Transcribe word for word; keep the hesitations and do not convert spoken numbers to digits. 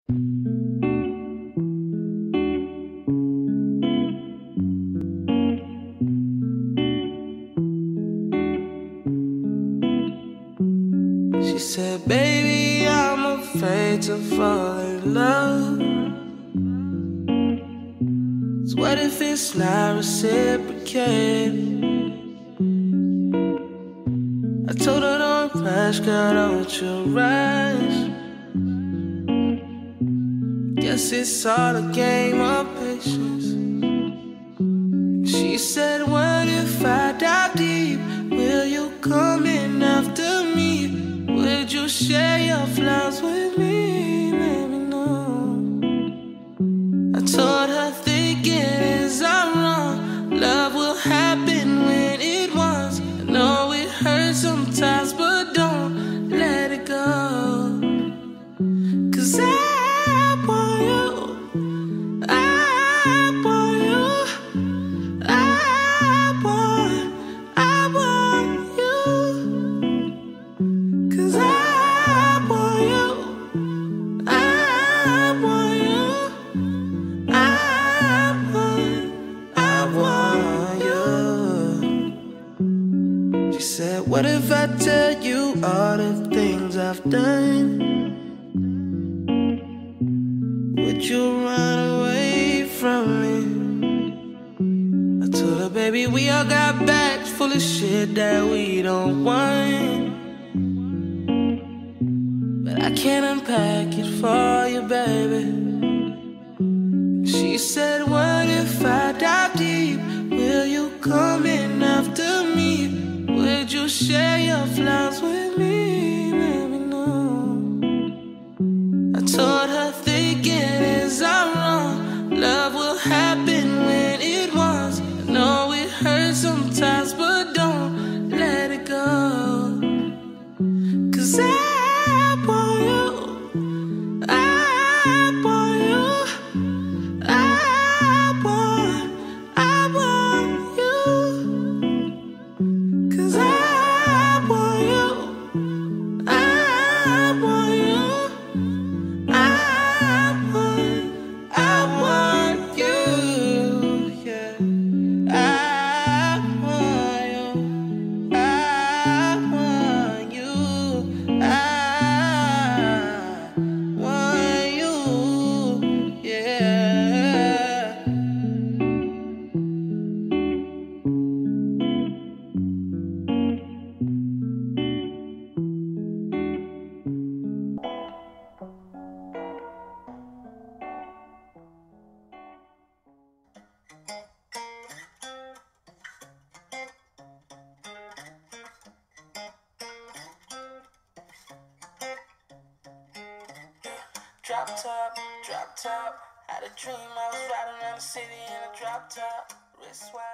She said, baby, I'm afraid to fall in love. So what if it's not reciprocated? I told her don't rush, girl, don't you rush. Guess it's all a game of patience. She said, what if I dive deep? Will you come in after me? Would you share your flaws with me? Let me know. I told her thinking is I'm wrong. Love will happen when it wants. I know it hurts sometimes, but don't let it go. Cause I want you, I want you, I want, I want you. Cause I want you, I want you, I want, I want you. She said, what if I tell you all the things I've done? Would you run away from me? I told her, baby, we all got bags full of shit that we don't want, but I can't unpack it for you, baby. She said, what if I dive deep? Will you come in after me? Would you share your flaws with me? Let me know. I told her thinking is I'm wrong. Love will happen when it wants. I know it hurts sometimes, but don't let it go. Cause I want you, I want you, I want, I want you. Cause I want you, I want you, I want, I want you, yeah. I want you, I want you, I want you, yeah. Drop top, drop top. Had a dream I was riding around the city in a drop top. Wrist watch.